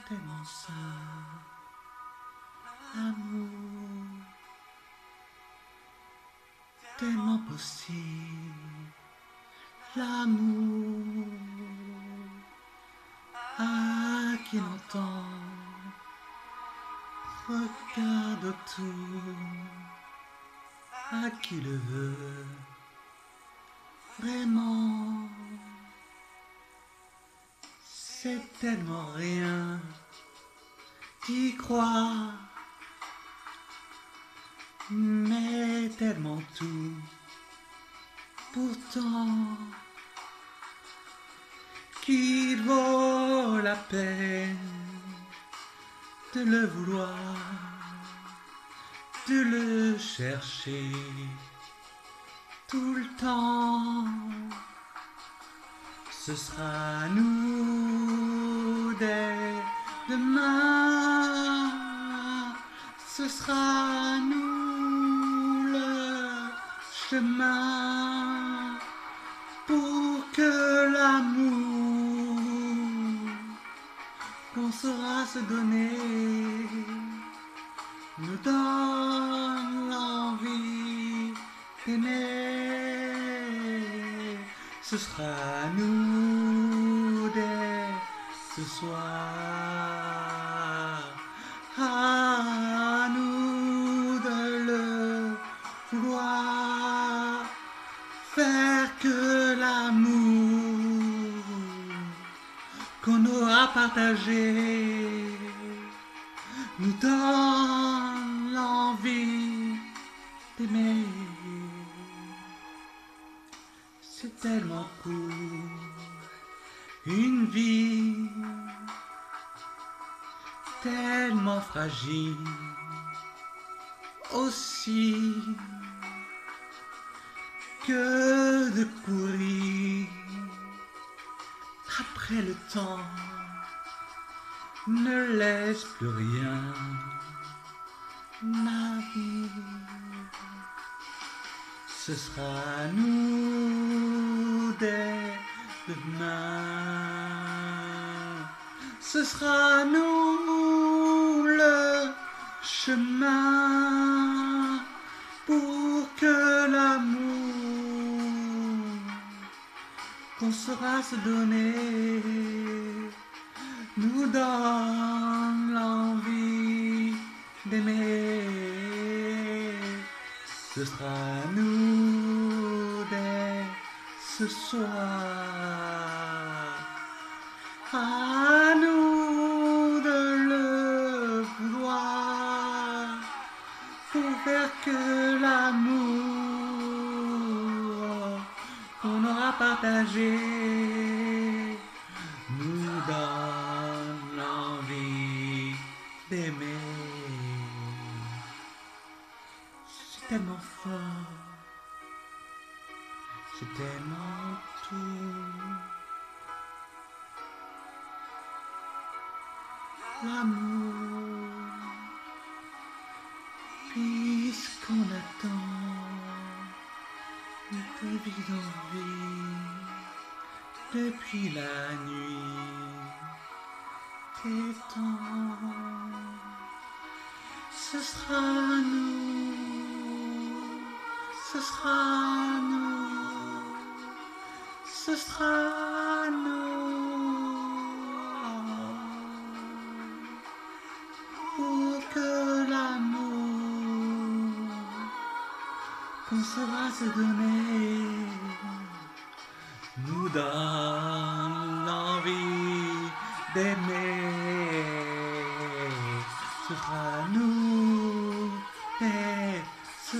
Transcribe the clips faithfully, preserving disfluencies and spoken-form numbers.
tellement sain, l'amour, tellement possible, l'amour, à qui l'entend, regarde autour, à qui le veut, vraiment, c'est tellement rien, d'y croire, mais tellement tout, pourtant, qu'il vaut la peine de le vouloir, de le chercher tout le temps. Ce sera nous dès demain, ce sera nous le chemin pour que l'amour qu'on saura se donner nous donne l'envie d'aimer. Ce sera nous dès ce soir, à nous de le vouloir, faire que l'amour qu'on aura partagé nous donne l'envie d'aimer. C'est tellement court, une vie tellement fragile aussi, que de courir après le temps ne laisse plus rien, ma vie. Ce sera nous dès demain, ce sera nous le chemin pour que l'amour qu'on saura se donner nous donne l'envie d'aimer. Ce sera nous dès ce soir, à nous de le vouloir, pour faire que l'amour qu'on aura partagé nous donne l'envie d'aimer. C'est tellement fort, c'est tellement tout. L'amour, puisqu'on attend de vie en vie depuis la nuit des temps. Ce sera nous, ce sera nous, ce sera nous, pour que l'amour qu'on saura se donner nous donne l'envie d'aimer. Ce sera nous et ce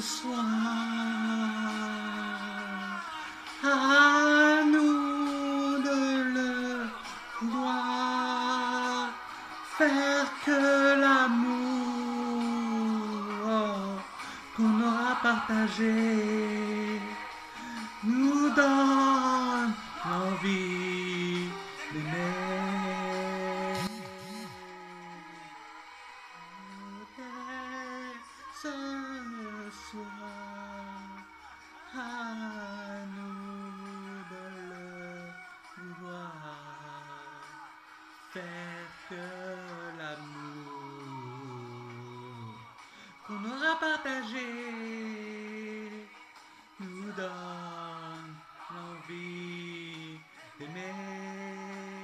soir, à nous de le vouloir, faire que l'amour qu'on aura partagé nous donne l'envie d'aimer. Ce soir, à nous de le vouloir, faire que à partager nous donne l'envie d'aimer.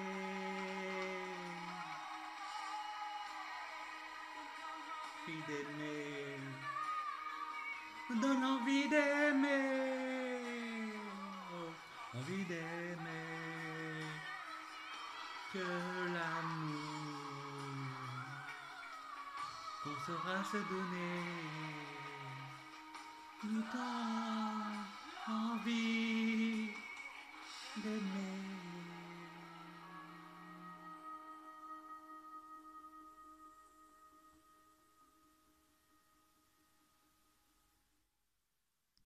Envie d'aimer, nous donne envie d'aimer, oh, envie d'aimer, que l'amour qu'on saura se donner nous donne envie d'aimer.